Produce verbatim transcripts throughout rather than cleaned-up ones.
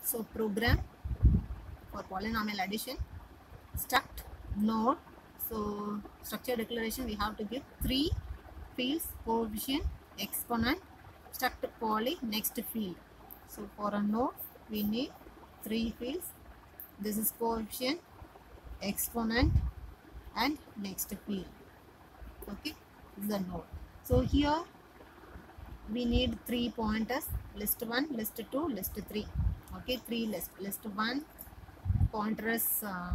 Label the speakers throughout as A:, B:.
A: So program for polynomial addition, struct node. So structure declaration, we have to give three fields: coefficient, exponent, struct poly, next field. So for a node we need three fields. This is coefficient, exponent and next field. Okay, this is the node. So here we need three pointers: list one, list two, list three. Okay, three list. List one pointer is uh,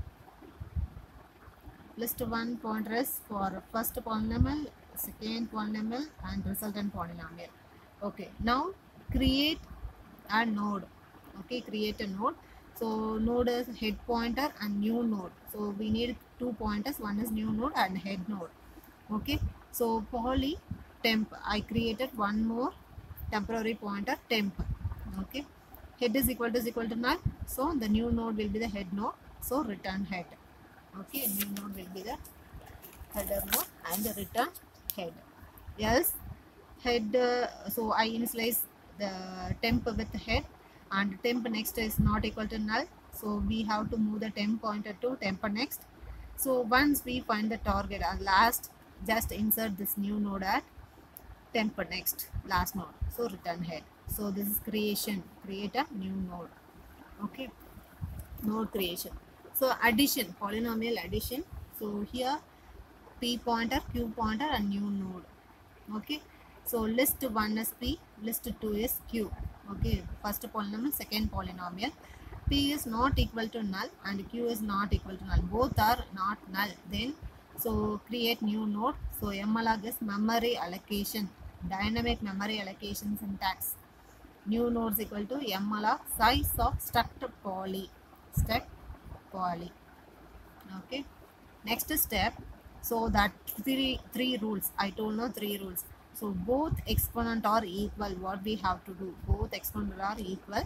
A: list one pointer is for first polynomial, second polynomial and resultant polynomial. Okay, now create a node. Okay, create a node. So node is head pointer and new node. So we need two pointers. One is new node and head node. Okay, so poly temp, I created one more temporary pointer temp. Okay, head is equal to is equal to null. So the new node will be the head node. So return head. Okay, new node will be the header node and the return head. Yes, head. Uh, so I initialize the temp with head, and temp next is not equal to null. So we have to move the temp pointer to temp next. So once we find the target at last, just insert this new node at temp next, last node. So return head. So this is creation. Create a new node. Okay, node creation. So addition, polynomial addition. So here p pointer, q pointer and new node. Okay, so list one is p, list two is q. Okay, first polynomial, second polynomial. P is not equal to null and q is not equal to null. Both are not null. Then so create new node. So mlog is memory allocation, dynamic memory allocation syntax. New nodes equal to mlog size of struct poly. Struct poly. Okay, next step. So that three three rules I told, no, three rules. So both exponent are equal. What we have to do, both exponent are equal.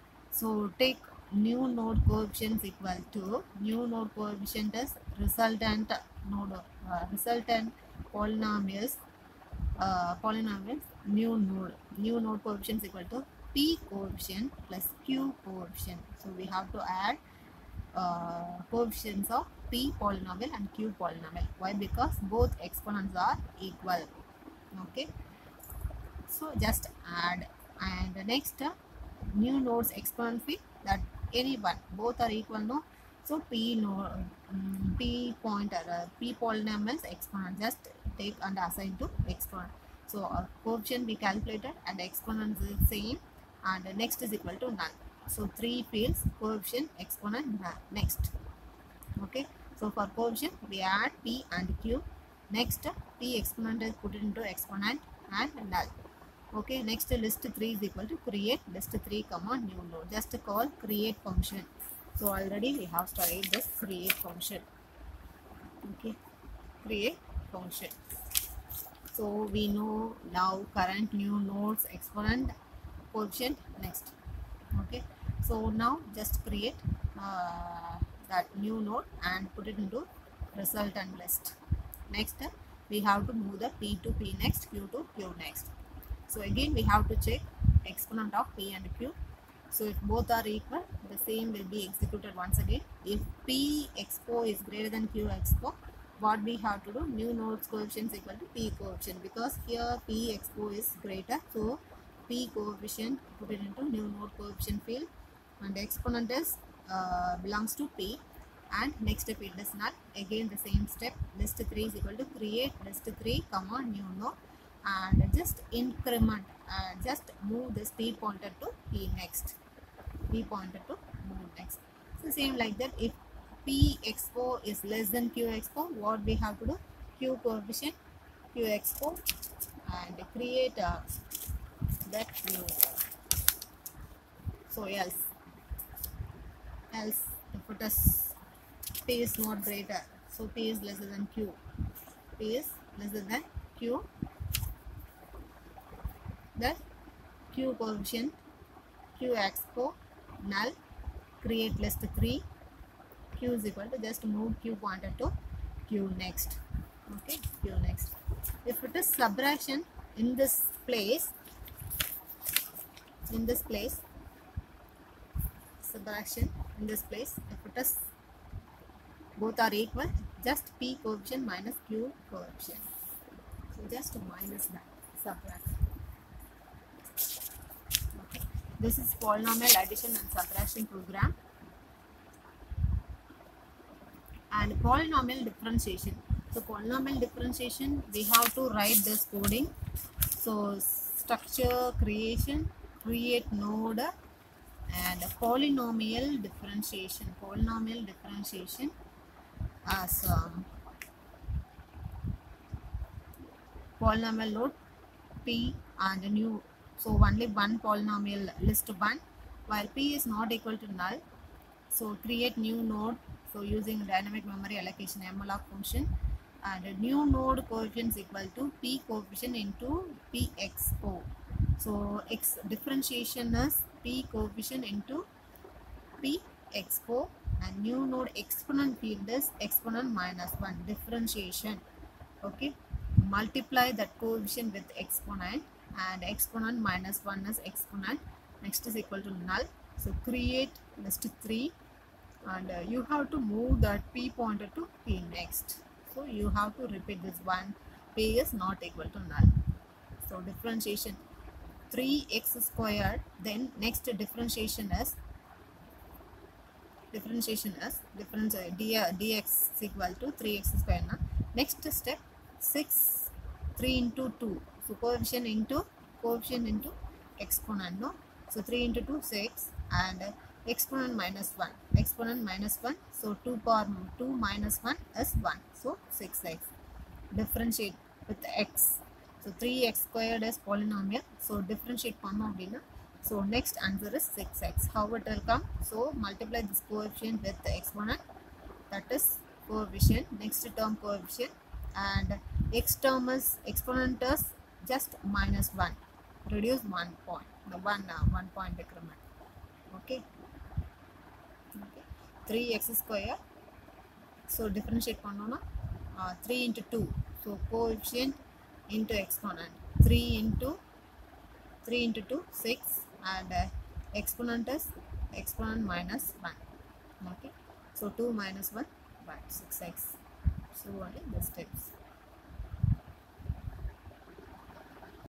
A: So take new node coefficients equal to new node coefficient is resultant node uh, resultant polynomials uh, polynomials new node new node coefficients equal to p coefficient plus q coefficient. So we have to add uh, coefficients of p polynomial and q polynomial. Why? Because both exponents are equal. Okay, so just add. And next uh, new nodes exponent field, that any one, both are equal, no. So p node um, p pointer uh, p polynomials exponent, just take and assign to exponent. So uh, coefficient we calculated and exponent is same, and uh, next is equal to null. So three fields: coefficient, exponent, null. Next. Okay, so for coefficient we add p and q. Next p exponent is put into exponent and null. Okay, next list three is equal to create list three comma new node. Just call create function. So already we have studied this create function. Okay, create function. So we know now current, new nodes, exponent, coefficient. Next. Okay, so now just create uh, that new node and put it into resultant list. Next we have to move the p to p next, q to q next. So again we have to check exponent of p and q. So if both are equal, the same will be executed once again. If p expo is greater than q expo, what we have to do, new nodes coefficient is equal to p coefficient, because here p expo is greater. So p coefficient, put it into new node coefficient field, and exponent is uh, belongs to p, and next field is null. Again the same step, list three is equal to create list three comma new node, and just increment, uh, just move this p pointer to p next, p pointer to move next. So same like that, if p expo is less than q expo, what we have to do, q coefficient, q expo, and create uh, that new. So else else if it is p is not greater, so p is lesser than q, p is lesser than q, the q coefficient, q expo, null, create list three, q is equal to, just move q pointer to q next. Okay, q next. If it is subtraction, in this place, in this place subtraction in this place. If it is both are equal, just p coefficient minus q coefficient. So just minus that, subtract. Okay. This is polynomial addition and subtraction program. And polynomial differentiation. So polynomial differentiation, we have to write this coding. So structure creation, create node, and polynomial differentiation. Polynomial differentiation as um, polynomial node p and new. So only one polynomial list one, while p is not equal to null. So create new node. So using dynamic memory allocation malloc function, and a new node coefficient is equal to p coefficient into p expo. So x differentiation is p coefficient into p expo, and new node exponent field is exponent minus one, differentiation. Okay, multiply that coefficient with exponent, and exponent minus one is exponent, next is equal to null. So create list three, and uh, you have to move that p pointer to p next. So you have to repeat this one, p is not equal to null. So differentiation three x squared, then next differentiation is differentiation is difference uh, d, dx is equal to three x squared. Na? Next step six, three into two. So coefficient into coefficient into exponent. No? So three into two, six, and uh, exponent minus one. Exponent minus one. So two power two minus one is one. So six x. Differentiate with x. So three x squared is polynomial. So differentiate pannom appadina. So next answer is six x. How it will come? So multiply this coefficient with the exponent. That is coefficient. Next term coefficient. And x term is exponent is just minus one. Reduce one point. The one uh, one point decrement. Okay. Okay. three x square. So differentiate pannona. Uh, three into two. So coefficient into exponent. three into three into two, six, and uh, exponent is exponent minus one. Okay. So two minus one, one, six x. So only the steps.